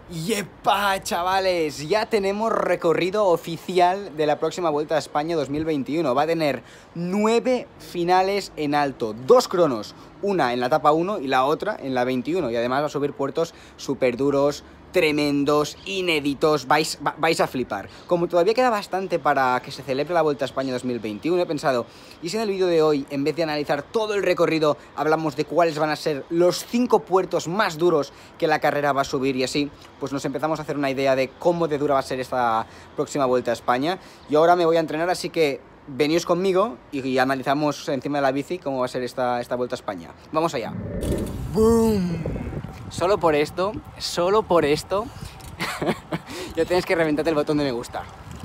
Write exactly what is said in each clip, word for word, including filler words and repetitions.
¡Yepa, chavales! Ya tenemos recorrido oficial de la próxima Vuelta a España dos mil veintiuno. Va a tener nueve finales en alto, dos cronos, una en la etapa uno y la otra en la veintiuno. Y además va a subir puertos súper duros, tremendos, inéditos, vais, vais a flipar. Como todavía queda bastante para que se celebre la Vuelta a España dos mil veintiuno, he pensado, ¿y si en el vídeo de hoy, en vez de analizar todo el recorrido, hablamos de cuáles van a ser los cinco puertos más duros que la carrera va a subir? Y así, pues nos empezamos a hacer una idea de cómo de dura va a ser esta próxima Vuelta a España. Yo ahora me voy a entrenar, así que veníos conmigo y, y analizamos encima de la bici cómo va a ser esta, esta Vuelta a España. Vamos allá. ¡Boom! Solo por esto, solo por esto, ya tienes que reventarte el botón de me gusta.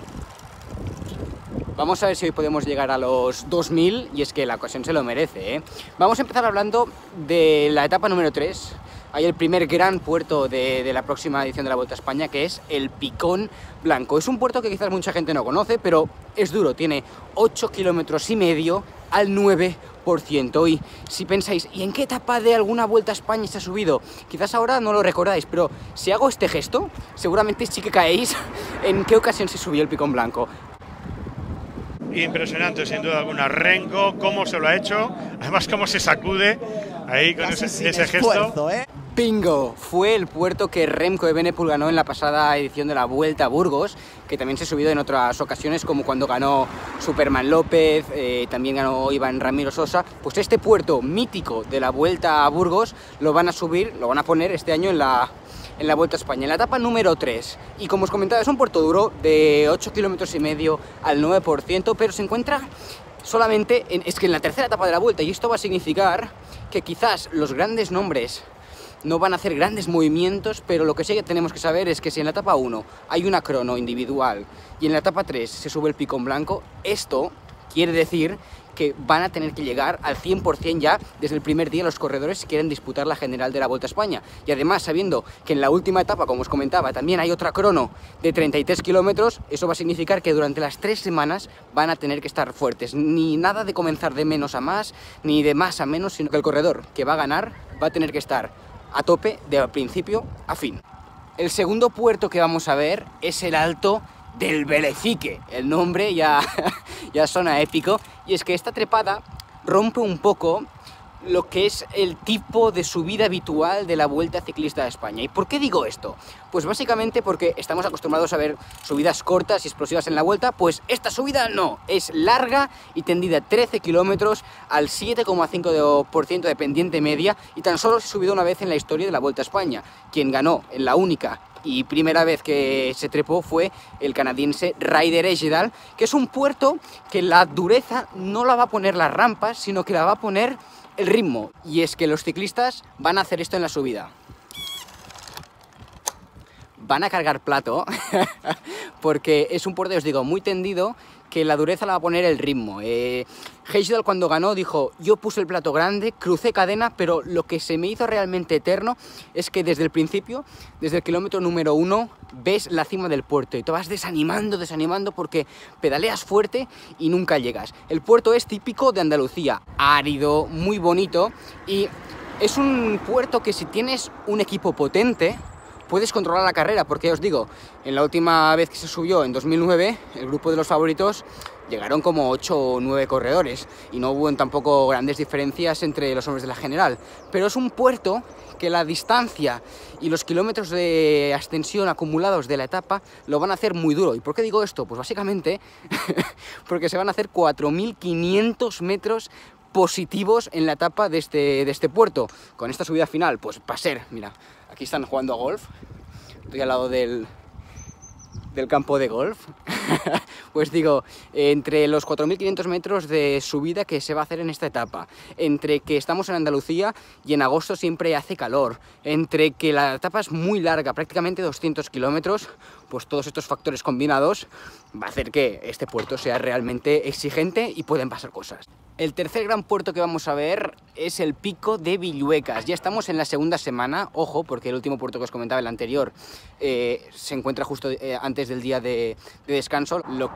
Vamos a ver si hoy podemos llegar a los dos mil, y es que la ocasión se lo merece, ¿eh? Vamos a empezar hablando de la etapa número tres. Hay el primer gran puerto de, de la próxima edición de la Vuelta a España, que es el Picón Blanco. Es un puerto que quizás mucha gente no conoce, pero es duro, tiene ocho kilómetros y medio al nueve por ciento. Y si pensáis, ¿y en qué etapa de alguna Vuelta a España se ha subido? Quizás ahora no lo recordáis, pero si hago este gesto, seguramente sí que caéis en qué ocasión se subió el Picón Blanco. Impresionante, sin duda alguna. Renko, cómo se lo ha hecho, además cómo se sacude ahí con ese, ese gesto. ¿eh? Bingo, fue el puerto que Remco Evenepoel ganó en la pasada edición de la Vuelta a Burgos, que también se ha subido en otras ocasiones, como cuando ganó Superman López, eh, también ganó Iván Ramiro Sosa. Pues este puerto mítico de la Vuelta a Burgos lo van a subir, lo van a poner este año en la, en la Vuelta a España, en la etapa número tres. Y como os comentaba, es un puerto duro de ocho kilómetros y medio al nueve por ciento, pero se encuentra solamente en, es que en la tercera etapa de la Vuelta, y esto va a significar que quizás los grandes nombres no van a hacer grandes movimientos, pero lo que sí que tenemos que saber es que si en la etapa uno hay una crono individual y en la etapa tres se sube el Picón Blanco, esto quiere decir que van a tener que llegar al cien por cien ya desde el primer día los corredores si quieren disputar la general de la Vuelta a España. Y además, sabiendo que en la última etapa, como os comentaba, también hay otra crono de treinta y tres kilómetros, eso va a significar que durante las tres semanas van a tener que estar fuertes. Ni nada de comenzar de menos a más, ni de más a menos, sino que el corredor que va a ganar va a tener que estar a tope de principio a fin. El segundo puerto que vamos a ver es el Alto del Velecique. El nombre ya, ya suena épico, y es que esta trepada rompe un poco lo que es el tipo de subida habitual de la Vuelta Ciclista de España. ¿Y por qué digo esto? Pues básicamente porque estamos acostumbrados a ver subidas cortas y explosivas en la Vuelta, pues esta subida no, es larga y tendida trece kilómetros al siete coma cinco por ciento de pendiente media, y tan solo se ha subido una vez en la historia de la Vuelta a España. Quien ganó en la única y primera vez que se trepó fue el canadiense Ryder Hesjedal, que es un puerto que la dureza no la va a poner las rampas, sino que la va a poner el ritmo. Y es que los ciclistas van a hacer esto en la subida. Van a cargar plato, porque es un puerto, os digo, muy tendido, que la dureza la va a poner el ritmo. Eh, Hesjedal cuando ganó dijo, yo puse el plato grande, crucé cadena, pero lo que se me hizo realmente eterno es que desde el principio, desde el kilómetro número uno, ves la cima del puerto y te vas desanimando, desanimando porque pedaleas fuerte y nunca llegas. El puerto es típico de Andalucía, árido, muy bonito, y es un puerto que si tienes un equipo potente puedes controlar la carrera, porque os digo, en la última vez que se subió, en dos mil nueve, el grupo de los favoritos llegaron como ocho o nueve corredores y no hubo tampoco grandes diferencias entre los hombres de la general, pero es un puerto que la distancia y los kilómetros de ascensión acumulados de la etapa lo van a hacer muy duro. ¿Y por qué digo esto? Pues básicamente porque se van a hacer cuatro mil quinientos metros positivos en la etapa de este, de este puerto. Con esta subida final, pues va a ser, mira, aquí están jugando a golf, estoy al lado del, del campo de golf. Pues digo, entre los cuatro mil quinientos metros de subida que se va a hacer en esta etapa, entre que estamos en Andalucía y en agosto siempre hace calor, entre que la etapa es muy larga, prácticamente doscientos kilómetros, pues todos estos factores combinados va a hacer que este puerto sea realmente exigente y pueden pasar cosas. El tercer gran puerto que vamos a ver es el Pico de Villuecas. Ya estamos en la segunda semana, ojo, porque el último puerto que os comentaba, el anterior, eh, se encuentra justo eh, antes del día de, de descanso, lo que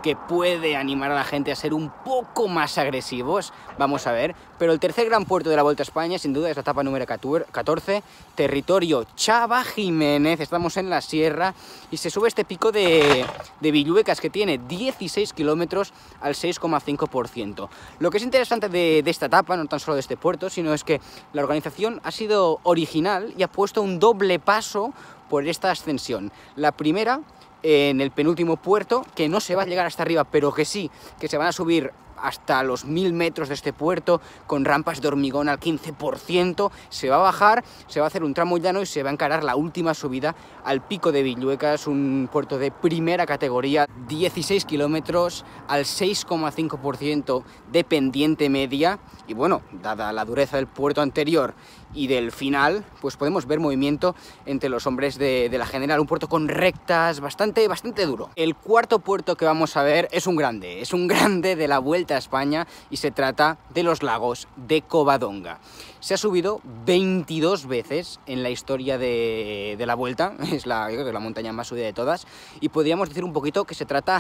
que puede animar a la gente a ser un poco más agresivos, vamos a ver. Pero el tercer gran puerto de la Vuelta a España, sin duda, es la etapa número catorce, territorio Chava Jiménez, estamos en la sierra, y se sube este pico de, de Villuecas, que tiene dieciséis kilómetros al seis coma cinco por ciento. Lo que es interesante de, de esta etapa, no tan solo de este puerto, sino es que la organización ha sido original y ha puesto un doble paso por esta ascensión. La primera, en el penúltimo puerto, que no se va a llegar hasta arriba, pero que sí, que se van a subir hasta los mil metros de este puerto, con rampas de hormigón al quince por ciento, se va a bajar, se va a hacer un tramo llano y se va a encarar la última subida al pico de Villuecas, un puerto de primera categoría, dieciséis kilómetros al seis coma cinco por ciento de pendiente media, y bueno, dada la dureza del puerto anterior y del final, pues podemos ver movimiento entre los hombres de, de la general, un puerto con rectas bastante, bastante duro. El cuarto puerto que vamos a ver es un grande, es un grande de la Vuelta a España, y se trata de los lagos de Covadonga. Se ha subido veintidós veces en la historia de, de la Vuelta, es la, yo creo que es la montaña más subida de todas, y podríamos decir un poquito que se trata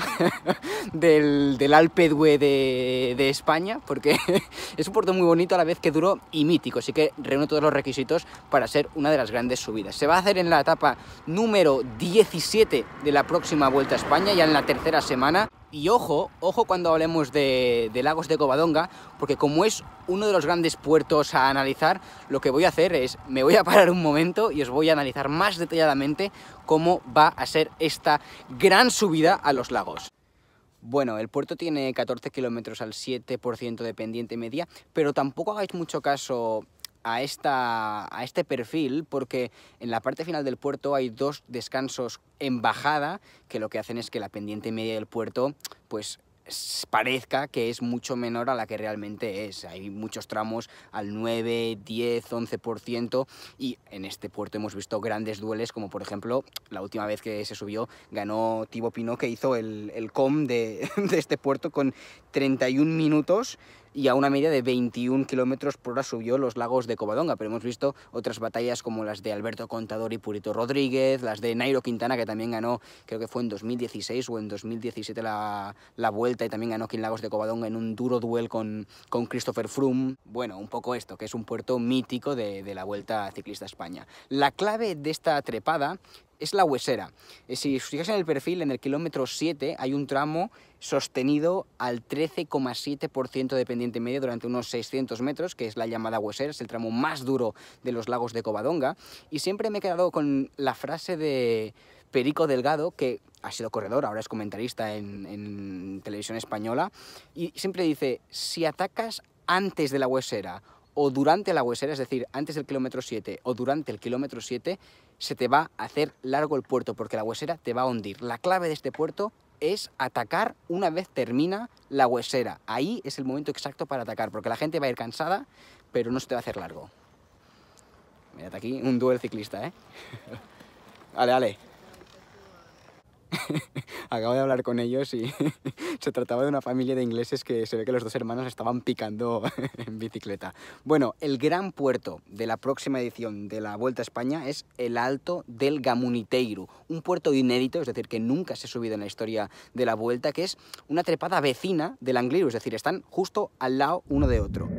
del, del Alpe d'Huez de, de España, porque es un puerto muy bonito a la vez que duro y mítico, así que reúne todos los requisitos para ser una de las grandes subidas. Se va a hacer en la etapa número diecisiete de la próxima Vuelta a España, ya en la tercera semana. Y ojo, ojo cuando hablemos de, de lagos de Covadonga, porque como es uno de los grandes puertos a analizar, lo que voy a hacer es, me voy a parar un momento y os voy a analizar más detalladamente cómo va a ser esta gran subida a los lagos. Bueno, el puerto tiene catorce kilómetros al siete por ciento de pendiente media, pero tampoco hagáis mucho caso a, esta, a este perfil, porque en la parte final del puerto hay dos descansos en bajada, que lo que hacen es que la pendiente media del puerto pues parezca que es mucho menor a la que realmente es. Hay muchos tramos al nueve, diez, once por ciento, y en este puerto hemos visto grandes dueles, como por ejemplo la última vez que se subió ganó Thibaut Pinot, que hizo el, el C O M de, de este puerto con treinta y un minutos, y a una media de veintiún kilómetros por hora subió los lagos de Covadonga. Pero hemos visto otras batallas como las de Alberto Contador y Purito Rodríguez, las de Nairo Quintana, que también ganó, creo que fue en dos mil dieciséis o en dos mil diecisiete la, la Vuelta, y también ganó aquí en Lagos de Covadonga en un duro duel con, con Christopher Froome. Bueno, un poco esto, que es un puerto mítico de, de la Vuelta Ciclista a España. La clave de esta trepada es la huesera. Si os fijáis en el perfil, en el kilómetro siete hay un tramo sostenido al trece coma siete por ciento de pendiente media durante unos seiscientos metros, que es la llamada huesera, es el tramo más duro de los lagos de Covadonga, y siempre me he quedado con la frase de Perico Delgado, que ha sido corredor, ahora es comentarista en, en televisión española, y siempre dice, si atacas antes de la huesera o durante la huesera, es decir, antes del kilómetro siete o durante el kilómetro siete, se te va a hacer largo el puerto, porque la huesera te va a hundir. La clave de este puerto es atacar una vez termina la huesera. Ahí es el momento exacto para atacar, porque la gente va a ir cansada, pero no se te va a hacer largo. Mirad aquí, un duel ciclista, ¿eh? Ale, ale. Acabo de hablar con ellos y se trataba de una familia de ingleses que se ve que los dos hermanos estaban picando en bicicleta. Bueno, el gran puerto de la próxima edición de la Vuelta a España es el Alto del Gamuniteiro, un puerto inédito, es decir, que nunca se ha subido en la historia de la Vuelta, que es una trepada vecina del Angliru, es decir, están justo al lado uno de otro.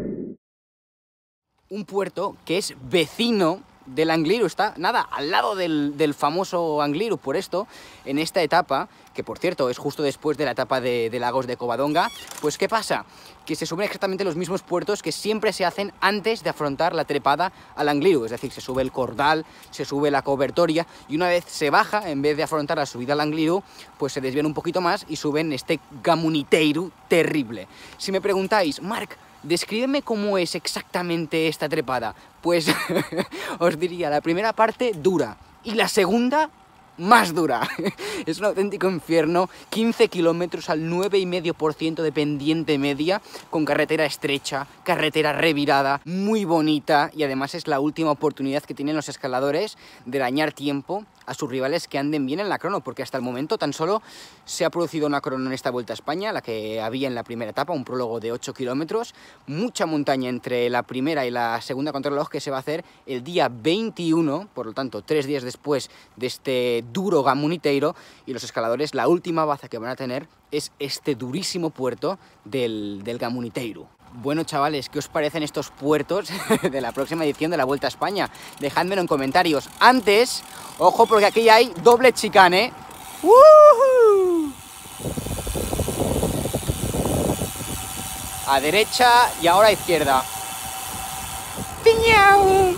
Un puerto que es vecino del Angliru, está, nada, al lado del, del famoso Angliru. Por esto, en esta etapa, que por cierto es justo después de la etapa de, de Lagos de Covadonga, pues ¿qué pasa? Que se suben exactamente los mismos puertos que siempre se hacen antes de afrontar la trepada al Angliru, es decir, se sube el Cordal, se sube la Cobertoria, y una vez se baja, en vez de afrontar la subida al Angliru, pues se desvían un poquito más y suben este Gamuniteiro terrible. Si me preguntáis, Marc, descríbeme cómo es exactamente esta trepada, pues os diría, la primera parte dura y la segunda más dura. Es un auténtico infierno, quince kilómetros al nueve coma cinco por ciento de pendiente media, con carretera estrecha, carretera revirada, muy bonita, y además es la última oportunidad que tienen los escaladores de dañar tiempo a sus rivales que anden bien en la crono, porque hasta el momento tan solo se ha producido una crono en esta Vuelta a España, la que había en la primera etapa, un prólogo de ocho kilómetros, mucha montaña entre la primera y la segunda contrarreloj que se va a hacer el día veintiuno, por lo tanto, tres días después de este duro Gamuniteiro, y los escaladores, la última baza que van a tener es este durísimo puerto del, del Gamuniteiro. Bueno, chavales, ¿qué os parecen estos puertos de la próxima edición de la Vuelta a España? Dejádmelo en comentarios. Antes, ojo, porque aquí hay doble chicane. ¡Woohoo! A derecha y ahora a izquierda. ¡Piñau!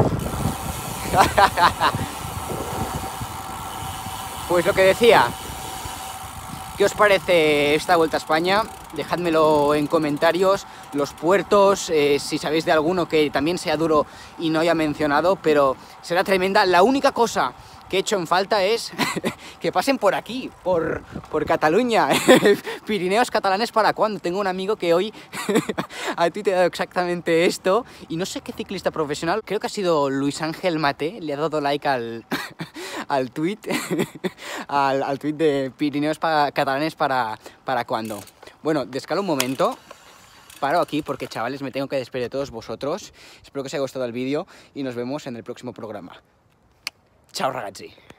Pues lo que decía, ¿qué os parece esta Vuelta a España? Dejádmelo en comentarios, los puertos, eh, si sabéis de alguno que también sea duro y no haya mencionado, pero será tremenda. La única cosa que he hecho en falta es que pasen por aquí, por, por Cataluña. Pirineos catalanes, ¿para cuándo? Tengo un amigo que hoy ha tuiteado exactamente esto, y no sé qué ciclista profesional, creo que ha sido Luis Ángel Mate, le ha dado like al... al tweet al, al tweet de Pirineos para, catalanes para, para cuándo. Bueno, descalo un momento, paro aquí porque, chavales, me tengo que despedir de todos vosotros. Espero que os haya gustado el vídeo y nos vemos en el próximo programa. Chao, ragazzi.